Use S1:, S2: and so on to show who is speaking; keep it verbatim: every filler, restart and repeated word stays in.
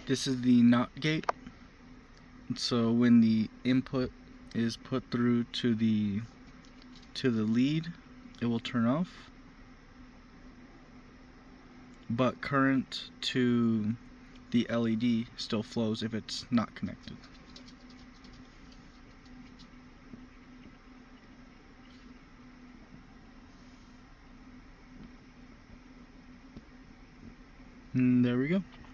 S1: This is the NOT gate. So when the input is put through to the to the lead, it will turn off, but current to the L E D still flows if it's not connected. And there we go.